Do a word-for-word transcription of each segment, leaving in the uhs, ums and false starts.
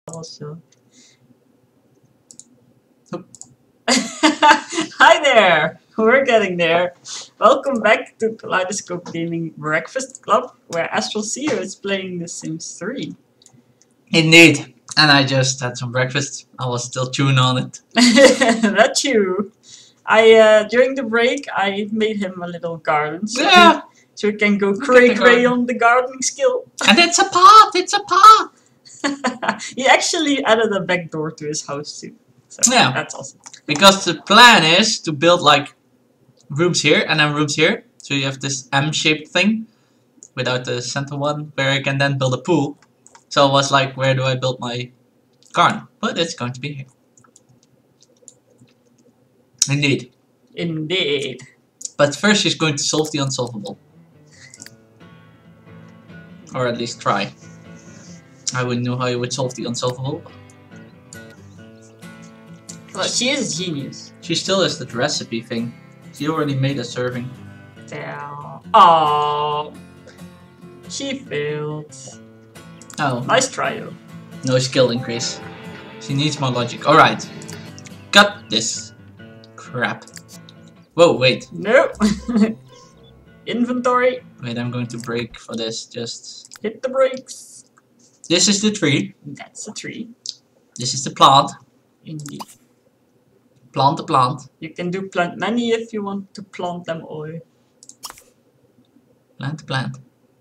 Also. Hi there! We're getting there. Welcome back to Caleidoscope Gaming Breakfast Club, where AstralSeer is playing The Sims three. Indeed. And I just had some breakfast. I was still chewing on it. That's you. I uh, during the break I made him a little garden, so Yeah. he, so he can go cray cray on the gardening skill. And it's a pot. It's a pot. He actually added a back door to his house too. So Yeah. that's awesome. Because the plan is to build like rooms here and then rooms here. So you have this M-shaped thing without the center one where I can then build a pool. So I was like, where do I build my garden? But it's going to be here. Indeed. Indeed. But first she's going to solve the unsolvable. Or at least try. I wouldn't know how you would solve the unsolvable. Well, she is a genius. She still has that recipe thing. She already made a serving. Yeah. Oh, she failed. Oh. Nice try though. No skill increase. She needs more logic. Alright. Cut this crap. Whoa, wait. No. Inventory. Wait, I'm going to break for this. Just. Hit the brakes. This is the tree. That's a tree. This is the plant. Indeed. Plant the plant. You can do plant many if you want to plant them all. Plant the plant.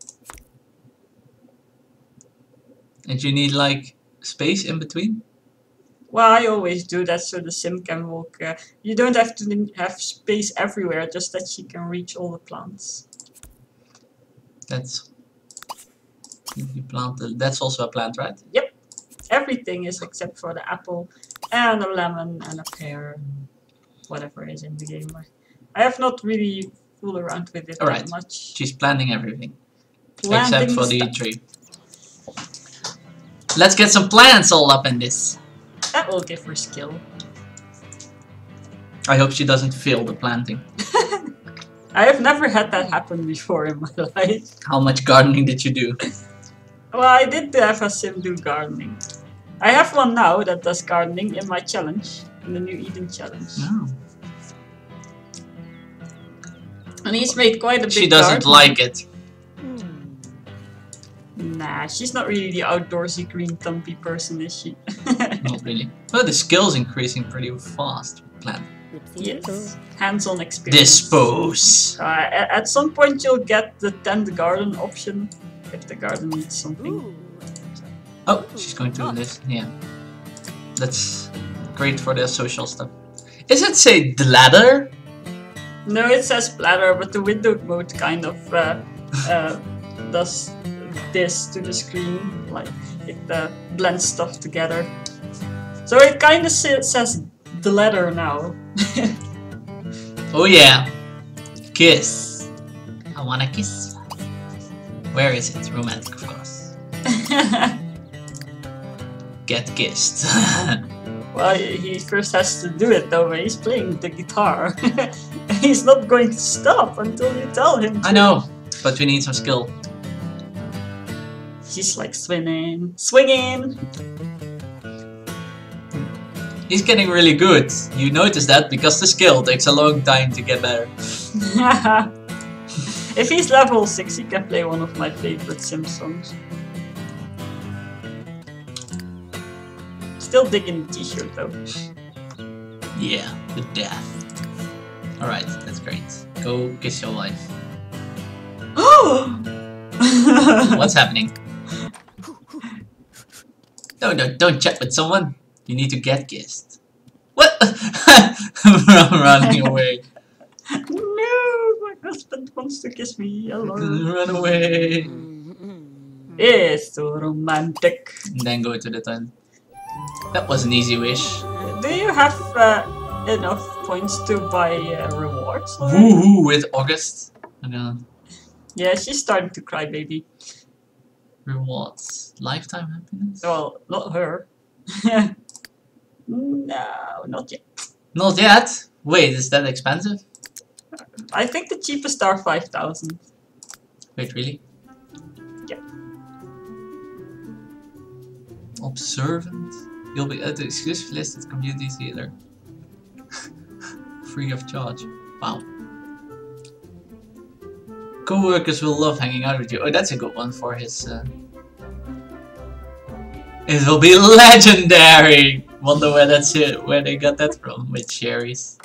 And you need like space in between? Well, I always do that so the sim can walk. Uh, you don't have to have space everywhere, just that she can reach all the plants. That's. You plant the, that's also a plant, right? Yep. Everything is except for the apple and a lemon and a pear. Whatever is in the game. I have not really fooled around with it Alright. that much. She's planting everything. Planting except for the stuff. tree. Let's get some plants all up in this. That will give her skill. I hope she doesn't fail the planting. I have never had that happen before in my life. How much gardening did you do? Well, I did have a sim do gardening. I have one now that does gardening in my challenge, in the new Eden challenge. No. And he's made quite a big She doesn't garden. like it. Nah, she's not really the outdoorsy green thumpy person, is she? Not really. But the skill's increasing pretty fast. Plant. Yes. Hands-on experience. Dispose. Uh, at, at some point you'll get the tent garden option, if the garden needs something. Oh, she's going to do this. Yeah. That's great for the social stuff. Is it say the ladder? No, it says bladder, but the windowed mode kind of uh, uh, does this to the screen, like it uh, blends stuff together. So it kind of says the ladder now. Oh yeah. Kiss. I wanna kiss you. Where is it? Romantic, of course. Get kissed. Well, he first has to do it though when he's playing the guitar. He's not going to stop until you tell him to. I know, but we need some skill. She's like swinging, swinging. He's getting really good. You notice that because the skill takes a long time to get better. If he's level six, he can play one of my favorite Sim songs. Still digging the t-shirt though. Yeah, the death. Alright, that's great. Go kiss your wife. What's happening? No, no, don't chat with someone. You need to get kissed. What? I'm running away. No, my husband wants to kiss me alone. Run away. It's so romantic. And then go to the tent. That was an easy wish. Do you have uh, enough points to buy uh, rewards? already? Woohoo with August. I'm gonna Yeah, she's starting to cry, baby. rewards. Lifetime happiness? Well, not her. No, not yet. Not yet? Wait, is that expensive? I think the cheapest are five thousand. Wait, really? Yeah. Observant. You'll be at the exclusive listed community theater. Free of charge. Wow. Co-workers will love hanging out with you. Oh, that's a good one for his... Uh... It will be legendary! Wonder where that's it, where they got that from, with cherries.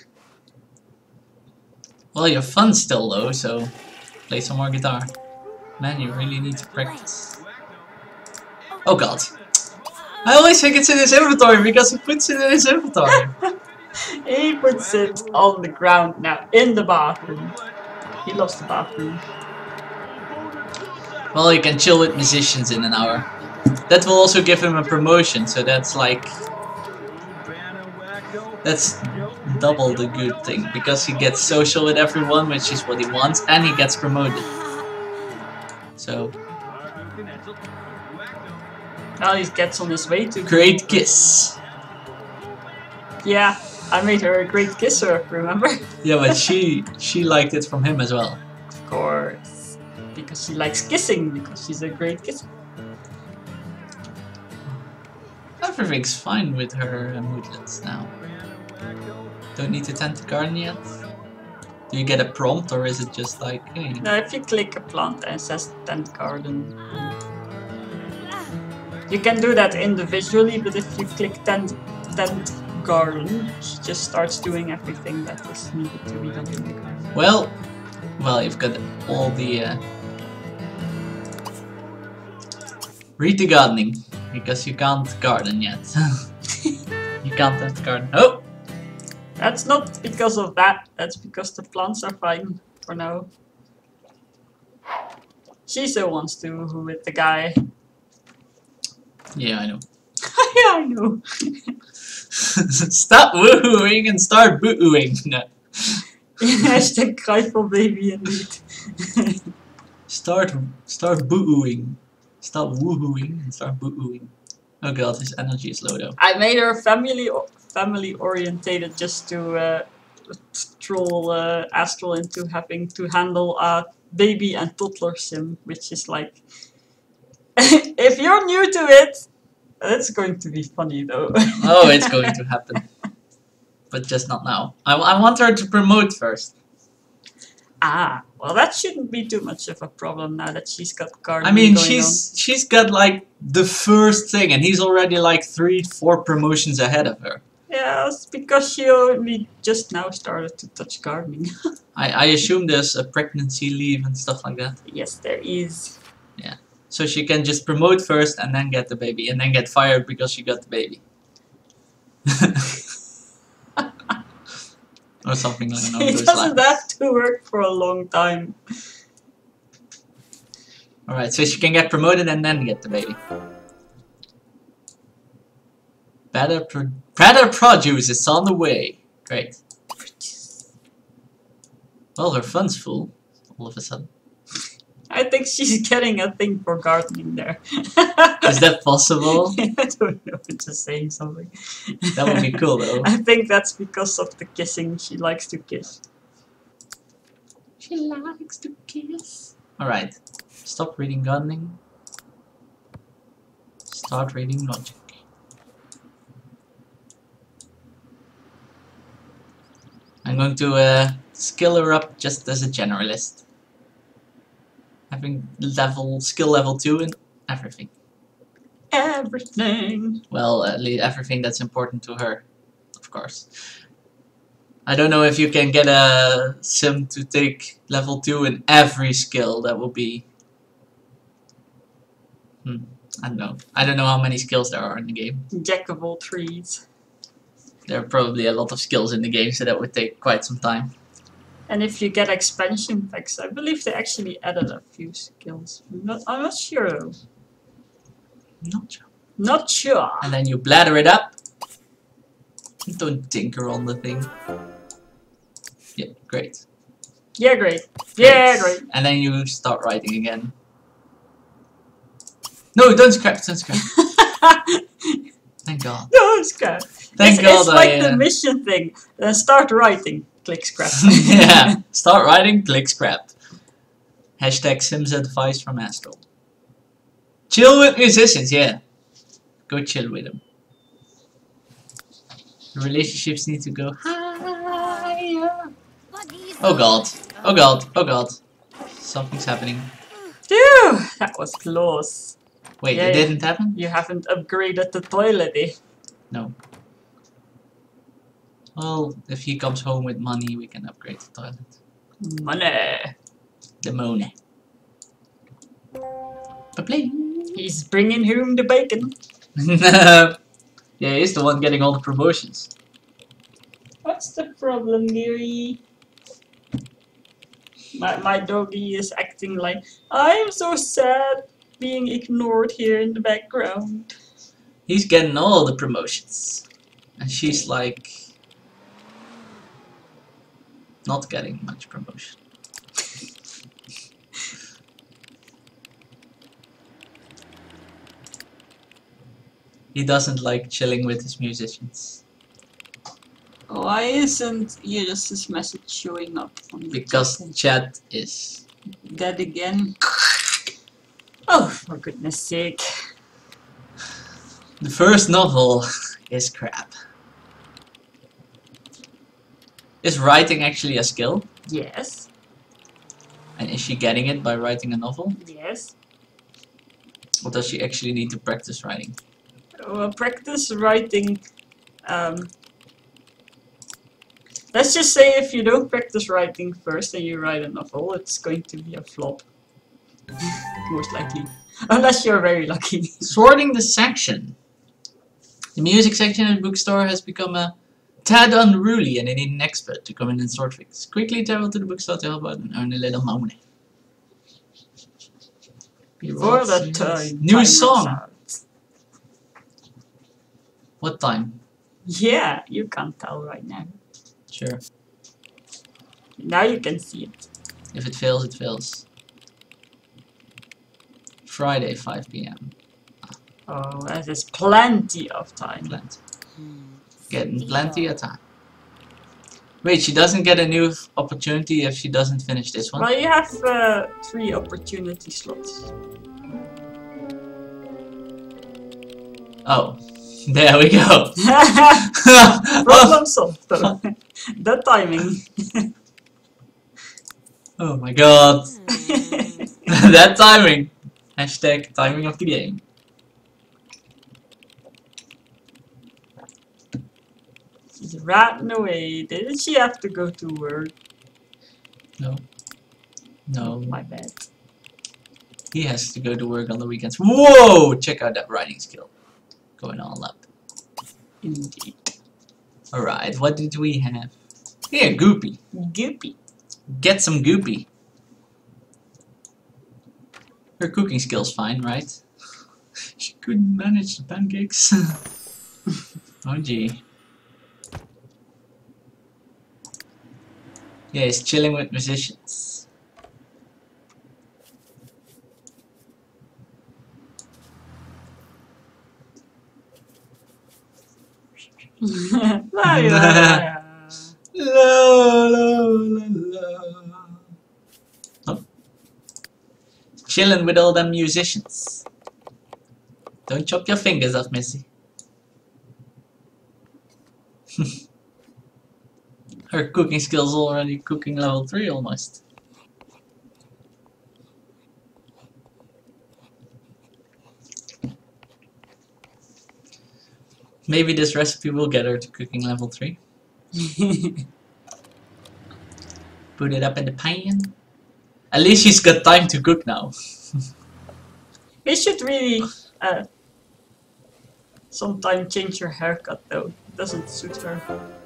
Well, your fun's still low, so play some more guitar. Man, you really need to practice. Oh god. I always think it's in his inventory because he puts it in his inventory. He puts it on the ground now, in the bathroom. He loves the bathroom. Well, you can chill with musicians in an hour. That will also give him a promotion, so that's like... That's double the good thing, because he gets social with everyone, which is what he wants, and he gets promoted. So... Now he gets on his way to... Great kiss! Yeah, I made her a great kisser, remember? Yeah, but she she liked it from him as well. Of course. Because she likes kissing, because she's a great kisser. Everything's fine with her uh, moodlets now. Don't need to tend the garden yet? Do you get a prompt or is it just like, hey? No, if you click a plant and it says tend garden. You can do that individually, but if you click tend, tend garden, she just starts doing everything that is needed to be done in the garden. Well, well, you've got all the... Uh... Read the gardening, because you can't garden yet. You can't tend the garden. Oh! That's not because of that, that's because the plants are fine for now. She still wants to woohoo with the guy. Yeah, I know. Yeah, I know. Stop woohooing and start boo-ooing. No. Hashtag cry for baby indeed. Start, start boo-ooing. Stop woohooing and start boo-ooing. Oh god, his energy is low though. I made her family family orientated just to uh, troll uh, Astral into having to handle a baby and toddler sim, which is like, if you're new to it, it's going to be funny though. Oh, it's going to happen. But just not now. I, I want her to promote first. Ah, well that shouldn't be too much of a problem now that she's got gardening I mean, going she's on. she's got like the first thing and he's already like three, four promotions ahead of her. Yeah, it's because she only just now started to touch gardening. I, I assume there's a pregnancy leave and stuff like that. Yes, there is. Yeah. So she can just promote first and then get the baby and then get fired because she got the baby. Or something like that. It doesn't have to work for a long time. Alright, so she can get promoted and then get the baby. Better, pro better produce is on the way. Great. Well, her fun's full all of a sudden. I think she's getting a thing for gardening there. Is that possible? I don't know, I'm just saying something. That would be cool though. I think that's because of the kissing. She likes to kiss. She likes to kiss. Alright. Stop reading gardening. Start reading logic. I'm going to uh, skill her up just as a generalist. Having level skill level two in everything. Everything. Well, at least everything that's important to her, of course. I don't know if you can get a sim to take level two in every skill. That will be. Hmm, I don't know. I don't know how many skills there are in the game. Jack of all trades. There are probably a lot of skills in the game, so that would take quite some time. And if you get expansion packs, I believe they actually added a few skills. I'm not, I'm not sure though. Not sure. Not sure. And then you bladder it up. Don't tinker on the thing. Yeah, great. Yeah, great. Yeah, great. And then you start writing again. No, don't scrap, don't scrap. Thank God. No, scrap. Thank it's, God it's like I, uh... the mission thing. Then start writing. Click scrap. Yeah, start writing, click scrap. Hashtag Sims advice from Astral. Chill with musicians, yeah. Go chill with him. The relationships need to go higher. Oh god. Oh god. Oh god. Something's happening. Phew, that was close. Wait, Yeah, it yeah. didn't happen? You haven't upgraded the toilet, eh? No. Well, if he comes home with money, we can upgrade the toilet. Money. The money. Ba-bling. He's bringing home the bacon. Yeah, he's the one getting all the promotions. What's the problem, dearie? My, my doggy is acting like, I'm so sad being ignored here in the background. He's getting all the promotions. And she's like... not getting much promotion. He doesn't like chilling with his musicians. Why isn't Iris' message showing up on the Because chat? chat is... Dead again? Oh, for goodness sake. The first novel is crap. Is writing actually a skill? Yes. And is she getting it by writing a novel? Yes. Or does she actually need to practice writing? Well, practice writing. Um, let's just say if you don't practice writing first and you write a novel, it's going to be a flop. Most likely. Unless you're very lucky. Sorting the section. The music section at the bookstore has become a tad unruly and they need an expert to come in and sort things. Quickly travel to the bookstore to help out and earn a little money. Before the time. New time song! runs out. What time? Yeah, you can't tell right now. Sure. Now you can see it. If it fails, it fails. Friday, five P M Oh, that is plenty of time. Plenty. Getting plenty of time. Wait, she doesn't get a new opportunity if she doesn't finish this one? Well, you have uh, three opportunity slots. Oh. There we go. Problem solved though. The timing. Oh my god. That timing. Hashtag timing of the game. She's ratting away. Didn't she have to go to work? No. No. My bad. He has to go to work on the weekends. Whoa! Check out that writing skill. Going all up. Indeed. Alright, what did we have? Here, Goopy. Goopy. Get some Goopy. Her cooking skill's fine, right? She couldn't manage the pancakes. Oh gee. Yeah, he's chilling with musicians. La, la, la. La, la, la, la. Oh. Chilling with all them musicians. Don't chop your fingers off, Missy. Her cooking skills already cooking level three almost. Maybe this recipe will get her to cooking level three. Put it up in the pan. At least she's got time to cook now. You should really uh, sometime change your haircut though. It doesn't suit her.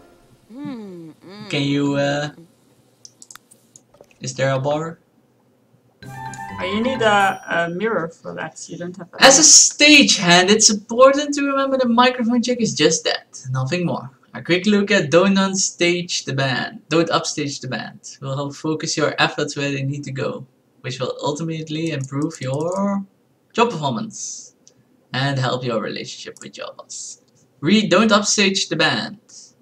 Can you, uh... is there a bar? Oh, you need a, a mirror for that, you don't have a... As a stagehand, it's important to remember the microphone check is just that, nothing more. A quick look at don't unstage the band, don't upstage the band, will help focus your efforts where they need to go, which will ultimately improve your job performance and help your relationship with your boss. Read don't upstage the band.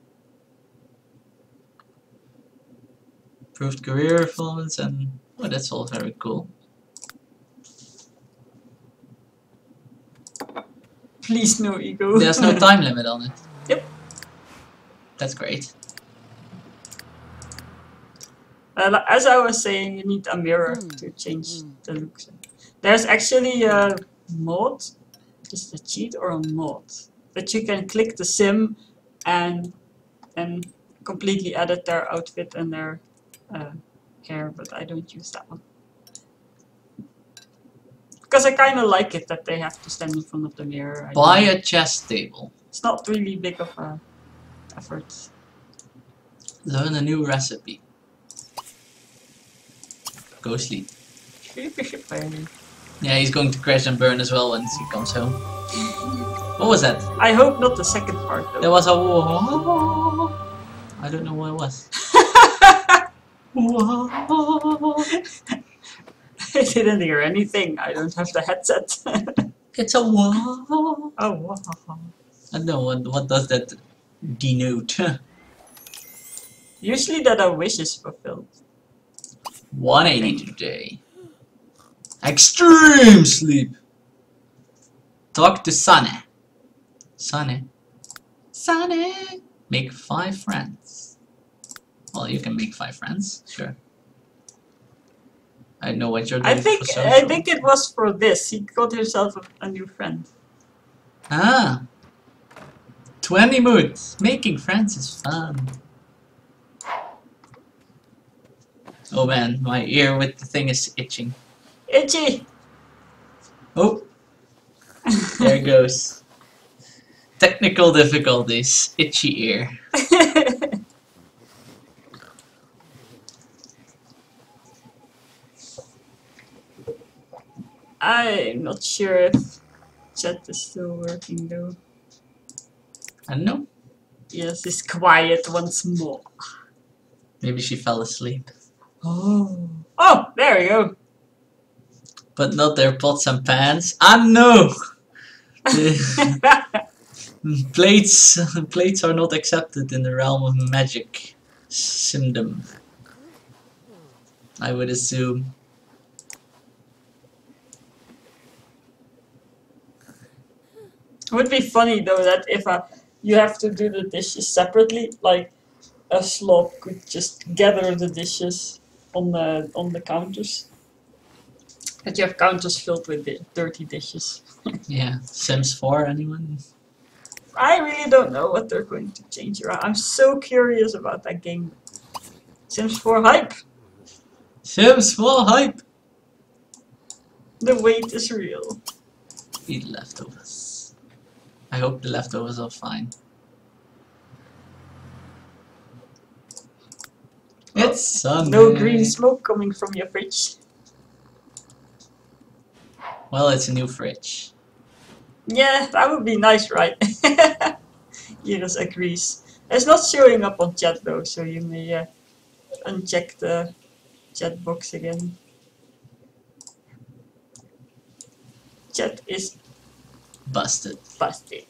Improved career performance and, oh, that's all very cool. Please, no ego. There's no time limit on it. Yep. That's great. Uh, as I was saying, you need a mirror to change the looks. There's actually a mod. Is it a cheat or a mod? That you can click the sim and and completely edit their outfit and their uh, hair, but I don't use that one. Because I kind of like it that they have to stand in front of the mirror. I Buy know. a chess table. It's not really big of a effort. Learn a new recipe. Go sleep. Yeah, he's going to crash and burn as well once he comes home. What was that? I hope not the second part though. There was a whoa. I don't know what it was. Whoa. I didn't hear anything. I don't have the headset. It's a whoa. Oh wow. I don't know what what does that denote. Usually that a wish is fulfilled. one eighty today. Extreme sleep. Talk to Sunny. Sunny. Sunny. Make five friends. Well, you can make five friends, sure. I know what you're doing. I think for I think it was for this. He got himself a, a new friend. Ah. twenty moods. Making friends is fun. Oh man, my ear with the thing is itching. Itchy! Oh. There it goes. Technical difficulties. Itchy ear. I'm not sure if chat is still working though. I don't know. Yes, it's quiet once more. Maybe she fell asleep. Oh. Oh, there we go. But not their pots and pans. Ah no! plates plates are not accepted in the realm of magic. Simdom. I would assume. It would be funny though that if uh, you have to do the dishes separately, like a slob could just gather the dishes on the on the counters. That you have counters filled with the dirty dishes. Yeah. Sims four, anyone? I really don't know what they're going to change around. I'm so curious about that game. Sims four hype. Sims four hype! The wait is real. Eat leftovers. I hope the leftovers are fine. It's Sunday. No green smoke coming from your fridge. Well, it's a new fridge. Yeah, that would be nice, right? Iris agrees. It's not showing up on chat though, so you may uh, uncheck the chat box again. Chat is Busted. busted.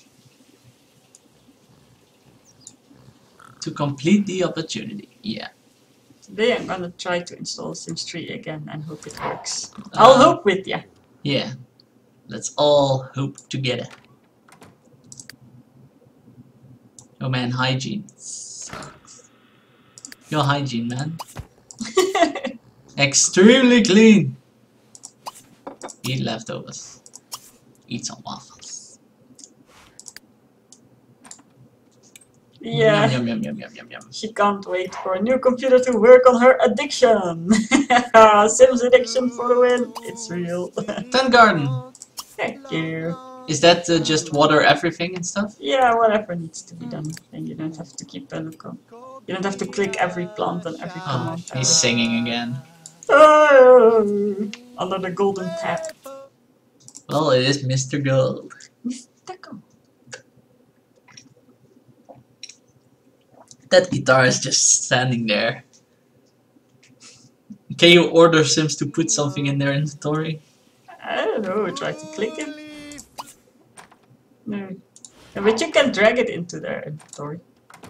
To complete the opportunity. Yeah. Today I'm gonna try to install Sims three again and hope it works. I'll Uh, hope with ya. Yeah. Let's all hope together. Oh man, hygiene sucks. Your hygiene, man. Extremely clean. Eat leftovers. Eat some waffles. Yeah. Yum, yum, yum, yum, yum, yum. She can't wait for a new computer to work on her addiction. Sims addiction for the win. It's real. Ten garden. Thank you. Is that uh, just water everything and stuff? Yeah, whatever needs to be done. And you don't have to keep a look on. You don't have to click every plant and every Oh, command. he's singing again. Oh, under the golden tap. Well, it is Mister Gold. Mister Gold. That guitar is just standing there. Can you order Sims to put something in their inventory? I don't know, try to click it. No. Yeah, but you can drag it into their inventory.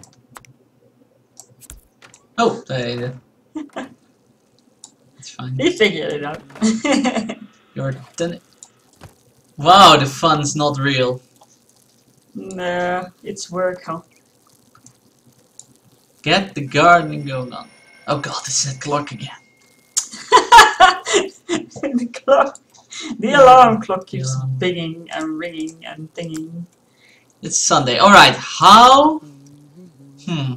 Oh, I, uh, it's fine. He figured it out. You're done it. Wow, the fun's not real. Nah, it's work, huh? Get the gardening going on. Oh god, it's that clock again. The clock. The alarm clock keeps binging and ringing and dinging. It's Sunday. Alright, how? Hmm.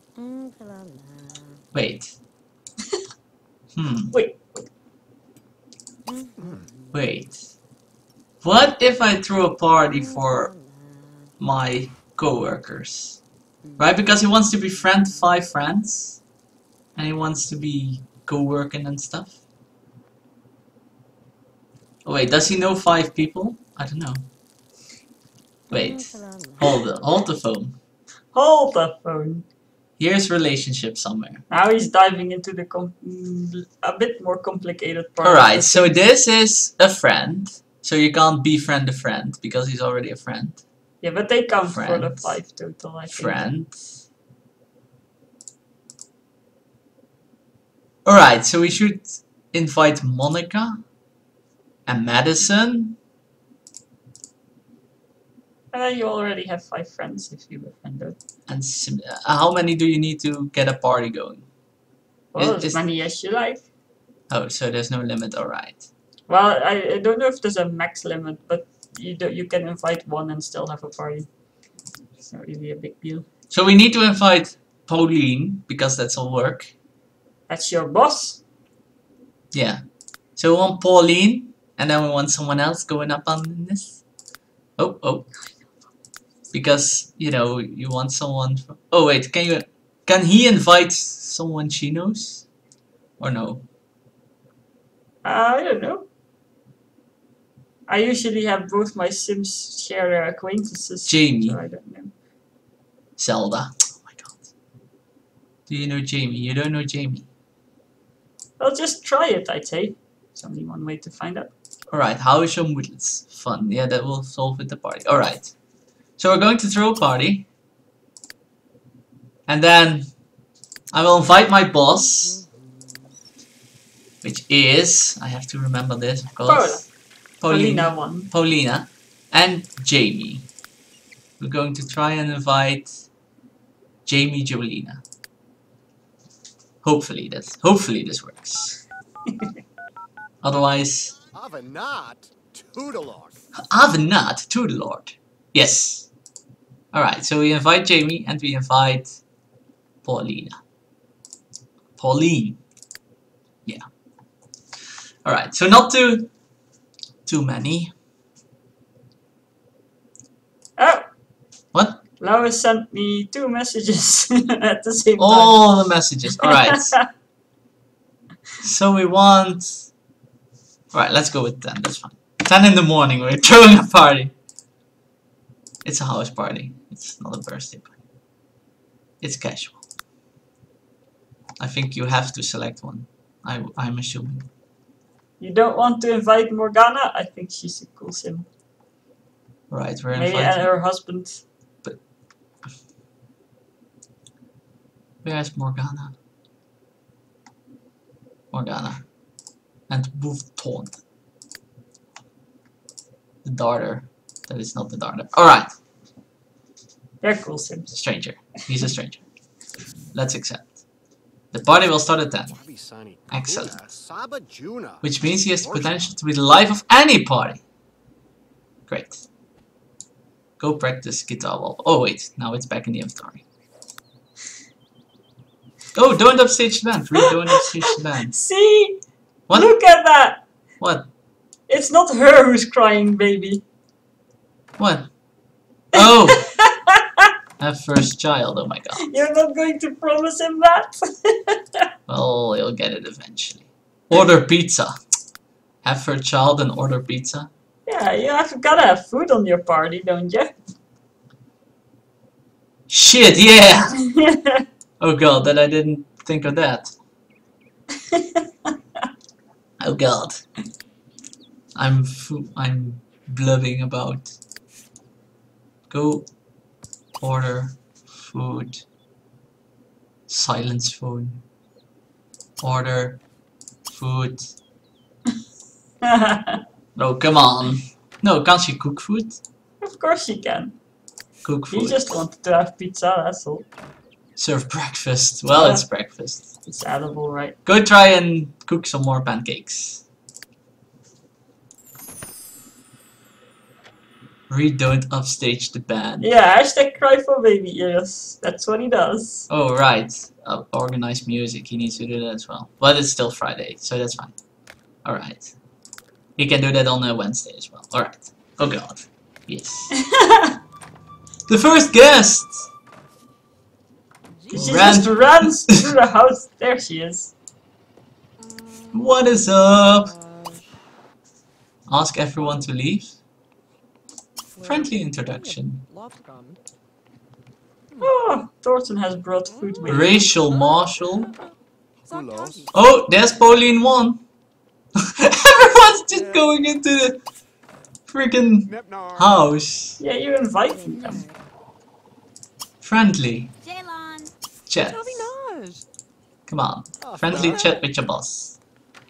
Wait. Hmm. Wait. Wait. What if I throw a party for my co-workers? Right? Because he wants to befriend five friends. And he wants to be co-working and stuff. Oh wait, does he know five people? I don't know. Wait. Hold the, hold the phone. Hold the phone. Here's relationship somewhere. Now he's diving into the com a bit more complicated part. Alright, so this is a friend. So you can't befriend a friend because he's already a friend. Yeah, but they count Friend. for the five total, I think. Friend. Alright, so we should invite Monica and Madison. Uh, you already have five friends if you befriended. And Sim uh, how many do you need to get a party going? Well, Is- as is- many as you like. Oh, so there's no limit, alright. Well, I, I don't know if there's a max limit, but you do, you can invite one and still have a party. It's not really a big deal. So we need to invite Pauline, because that's all work. That's your boss. Yeah. So we want Pauline, and then we want someone else going up on this. Oh, oh. Because, you know, you want someone... From, oh wait, can you... Can he invite someone she knows? Or no? Uh, I don't know. I usually have both my Sims share their acquaintances. Jamie. So I don't know. Zelda. Oh my god. Do you know Jamie? You don't know Jamie. Well, just try it, I'd say. There's only one way to find out. Alright, how is your moodlets? Fun. Yeah, that will solve with the party. Alright. So we're going to throw a party. And then I will invite my boss. Which is... I have to remember this, of course. Paulina won. Paulina. And Jamie. We're going to try and invite Jamie Jolina. Hopefully this hopefully this works. Otherwise Avenat to the Lord. Avenat to the Lord. Yes. Alright, so we invite Jamie and we invite Paulina. Pauline. Yeah. Alright, so not too too many. Oh! What? Lois sent me two messages at the same time. All the messages. Alright. So we want... Alright, let's go with ten. That's fine. ten in the morning. We're throwing a party. It's a house party. It's not a birthday party. It's casual. I think you have to select one. I, I'm assuming. You don't want to invite Morgana? I think she's a cool sim. Right, we're Maybe and inviting... her husband. Where's Morgana? Morgana. And Wolfton. The daughter. That is not the daughter. Alright. They're cool sims. Stranger. He's a stranger. Let's accept. The party will start at ten. Excellent. Which means he has the potential to be the life of any party. Great. Go practice guitar wall. Oh wait, now it's back in the inventory. Oh, don't upstage the band. Really don't upstage the band. See? What? Look at that! What? It's not her who's crying, baby. What? Oh! Have first child, oh my god. You're not going to promise him that? Well, he'll get it eventually. Order pizza. Have first child and order pizza. Yeah, you have gotta have food on your party, don't you? Shit, yeah! Oh god, that I didn't think of that. Oh god. I'm fu I'm blubbing about. Go order food. Silence phone. Order food. No, come on. No, can't she cook food? Of course she can. Cook He food. just wanted to have pizza, that's all. Serve breakfast. Well, Yeah. it's breakfast. It's edible, right? Go try and cook some more pancakes. Reed, don't upstage the band. Yeah, hashtag cry for baby ears. That's what he does. Oh, right. Uh, organized music. He needs to do that as well. But it's still Friday, so that's fine. Alright. He can do that on a Wednesday as well. Alright. Oh god. Yes. The first guest! She Ran- just runs through the house. There she is. What is up? Ask everyone to leave. Friendly introduction. Oh, Thornton has brought food with him. Racial marshal. Kulos. Oh, there's Pauline one. Everyone's just going into the freaking Nepnar. house. Yeah, you invited them. Friendly Jaylon. chat. Come on. Friendly chat with your boss.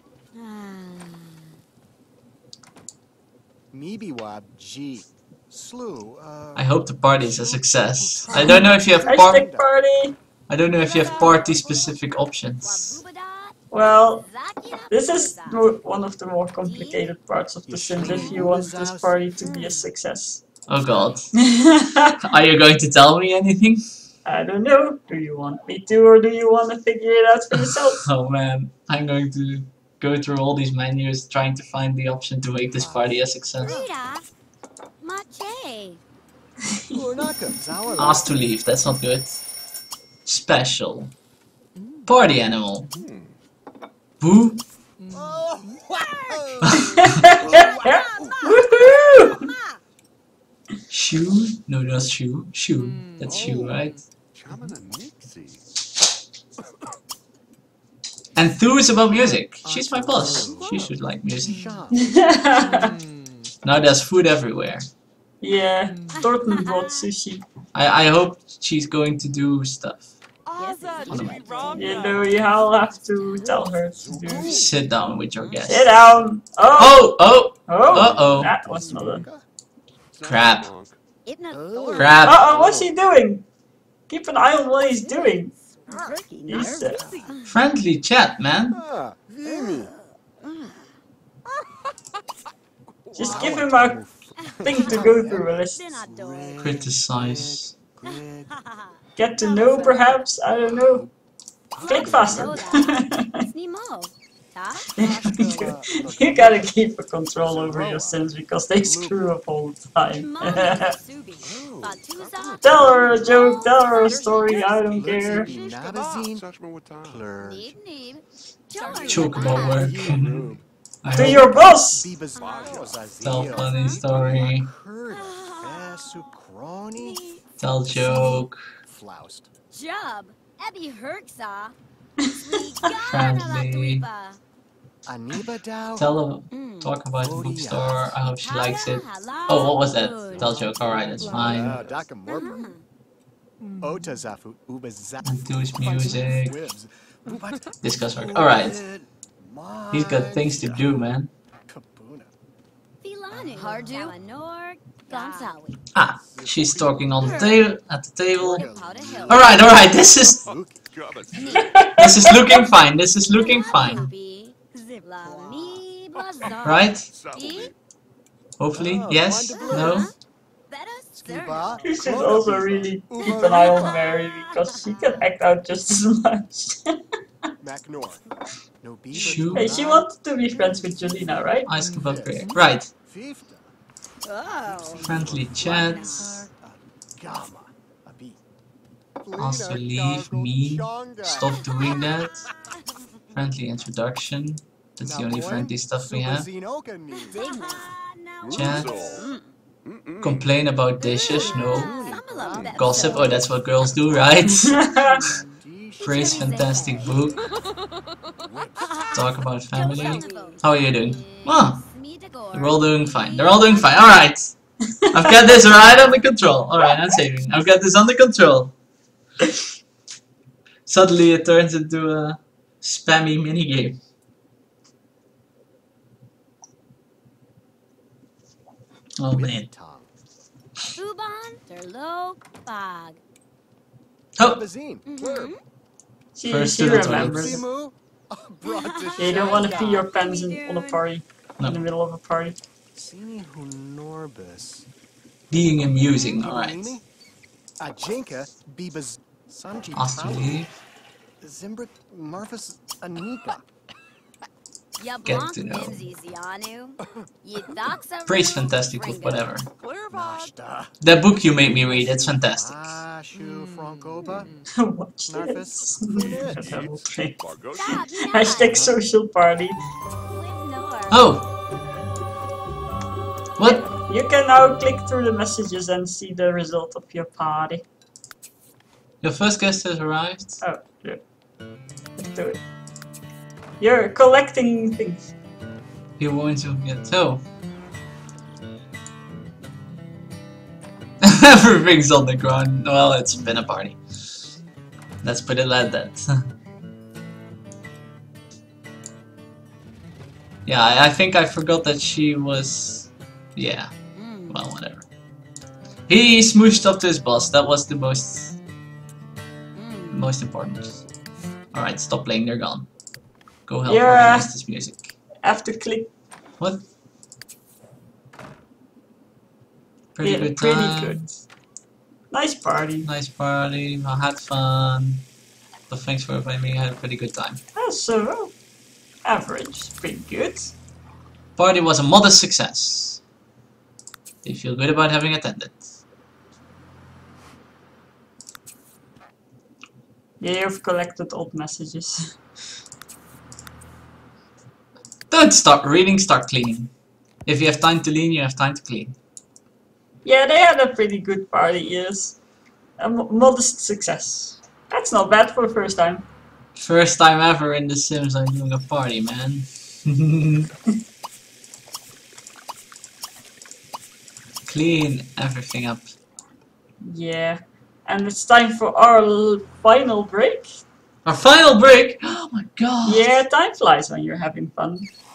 Meebiwab G. Slew. Uh, I hope the party is a success. I don't know if you have par Hashtag party. I don't know if you have party specific options. Well, this is the- one of the more complicated parts of the Sims if you want this party to be a success. Oh god. Are you going to tell me anything? I don't know. Do you want me to, or do you want to figure it out for yourself? Oh man, I'm going to go through all these menus trying to find the option to make this party a success. Rita. Mache. Urnaka. Zawala. Asked to leave, that's not good. Special. Party animal. Boo. Oh, Woohoo! Shoe? No, that's shoe. Shoe. That's shoe, right? Chamana Nixie. Enthused about music. She's my boss. She should like music. Shah. Now there's food everywhere. Yeah, Thornton brought sushi. I, I hope she's going to do stuff. You know, you'll have to tell her to do. Sit down with your guest. Sit down! Oh! Oh! Oh! Oh! Uh-oh. That was not a... Crap. Oh. Crap. Uh-oh, what's he doing? Keep an eye on what he's doing. He's, uh, Friendly chat, man. Ah, Vini. just give him a thing to go through a list. Criticize. Get to know, perhaps? I don't know. Click faster. You gotta keep a control over your Sims because they screw up all the time. Tell her a joke, tell her a story, I don't care. Joke about work. I To hope your boss! tell funny story. Tell joke. Job. Ebby Herksa. Friendly. Tell her, Mm. talk about the bookstore. I hope she likes it. Oh, what was that? Tell joke. Alright, that's fine. Enthuse music. Discuss work. Alright. He's got things to do, man. Hardu. Gonzawi. Ah, she's talking on the table at the table. Alright, alright, this is this is looking fine. This is looking fine. Right? Hopefully, yes? No? You should also really keep an eye on Mary because she can act out just as much. Shoot. Hey, she wanted to be friends with Julina, right? Ice kebab prayer. Right. Oh. Friendly chats. Also leave me. Stop doing that. Friendly introduction. That's the only friendly stuff we have. Chat. Complain about dishes. No. Gossip. Oh, that's what girls do, right? Praise fantastic book. Talk about family. How are you doing? Ah, they're all doing fine. They're all doing fine. Alright. I've got this right under control. Alright, I'm saving. I've got this under control. Suddenly it turns into a spammy minigame. Oh man. Ubon, Derlo, Bog. Oh, Bazine. Mm-hmm. She, First she to the remembers. Simu. Brought to Yeah, you don't want to pee your Shanda. pants in, on a party. No. In the middle of a party. Sini Hunorbus. being amusing, alright. Ibanini. Ajinka. Bibas. Sanji. AstralSeer. Zimbrik. Marfus. Anika. Ya Get Blanc to know. Mimsy Zianu. Ye Doxa. Praise fantastic with whatever. Nashta. That book you made me read, it's fantastic. Ashu Francoba. Watch Narfus. this. Funit. I will play. Stop, Hashtag social party. Oh! What? You can now click through the messages and see the result of your party. Your first guest has arrived. Oh, yeah. Let's do it. You're collecting things. You're going to get so. Everything's on the ground. Well, it's been a party. Let's put it like that. Yeah, I, I think I forgot that she was. Yeah. Well, whatever. He smooshed up to his boss. That was the most. Most important. Alright, stop playing. They're gone. Go help Yeah. organize this music. Have to click. What? Pretty Yeah, good pretty time. good. Nice party. Nice party. I had fun. But thanks for inviting me. I had a pretty good time. Oh, so average, pretty good. Party was a modest success. They feel good about having attended. Yeah, you've collected old messages. Don't start reading, start cleaning. If you have time to clean, you have time to clean. Yeah, they had a pretty good party, yes. A mo modest success. That's not bad for the first time. First time ever in The Sims I'm doing a party, man. Clean everything up. Yeah. And it's time for our l- final break. Our final break? Oh my god! Yeah, time flies when you're having fun.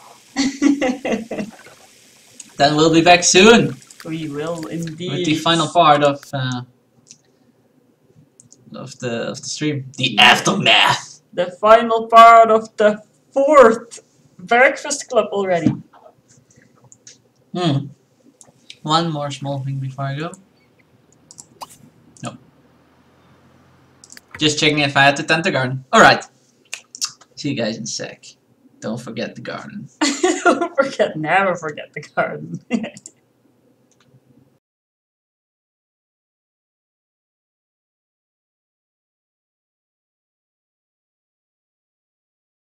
Then we'll be back soon We will indeed. with the final part of uh, of the of the stream. The aftermath. The final part of the fourth Breakfast Club already. Hmm. One more small thing before I go. No. Just checking if I had to tend the garden. Alright. See you guys in a sec. Don't forget the garden. Don't forget, never forget the garden.